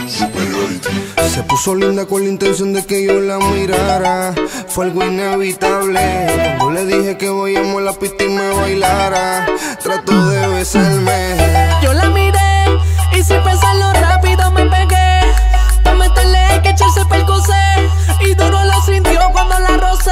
Se puso linda con la intención de que yo la mirara. Fue algo inevitable cuando le dije que vayamos a la pista y me bailara. Trató de besarme. Yo la miré y sin pensarlo rápido me pegué. Pa' meterle hay que echarse percocé. Y duro lo sintió cuando la rocé.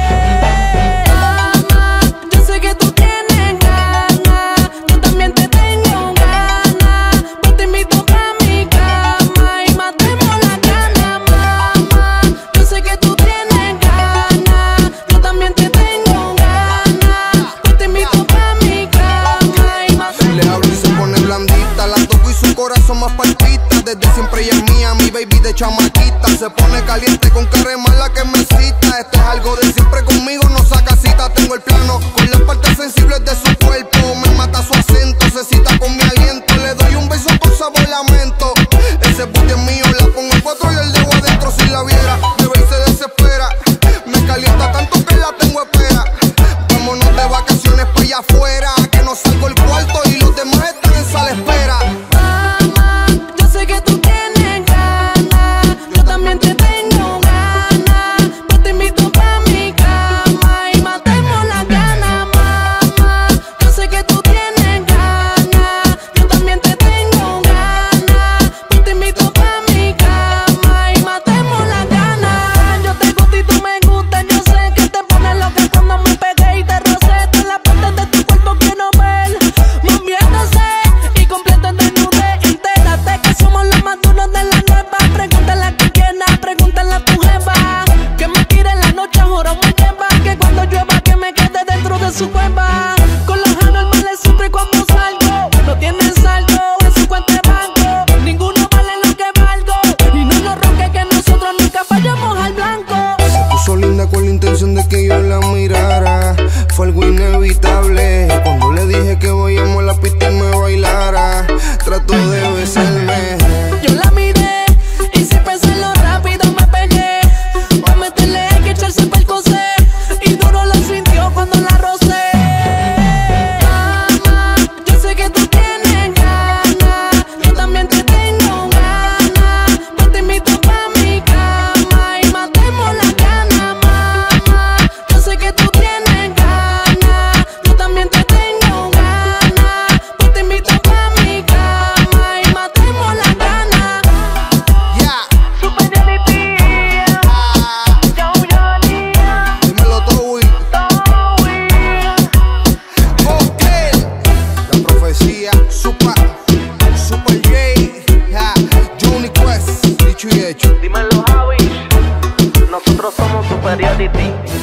Yo sé que tú tienes ganas, yo también te tengo ganas. Yo te invito pa' mi cama y matemos la gana, mamá. Yo sé que tú tienes ganas, yo también te tengo ganas. Yo te invito pa' mi cama y matemos. Le hablo y se pone blandita, la toco y su corazón más palpita. Desde siempre ella es mía, mi baby de chamaquita. Se pone caliente con cara mala que me cita. Esto es algo de siempre conmigo, no saca cita. Tengo el plano con las partes sensibles de su cuerpo. Me mata su acento, se cita con mi aliento. Le doy un beso con sabor lamento. Ese booty es mío, la pongo en 4 y el dedo adentro. Si la viera, me ve y se desespera. Me calienta tanto que la tengo espera. Vámonos de vacaciones pa' allá afuera, que no salgo el cuarto y los demás están en sala espera. Su cueva, con los anormales siempre cuando salgo. No tienen saldo en su cuenta de banco. Ninguno vale lo que valgo. Y no nos roque que nosotros nunca fallamos al blanco. Se puso linda con la intención de que yo la mirara. Fue algo inevitable cuando le dije que vayamos a la pista y me bailara. Trató de besarme. Yo la miré y sin pensarlo rápido me pegué. Pa' meterle hay que echarse percocé. Y duro lo sintió cuando la rocé. Super J, Johnny Quest, dicho y hecho. Dímelo, Javi, nosotros somos Superiority.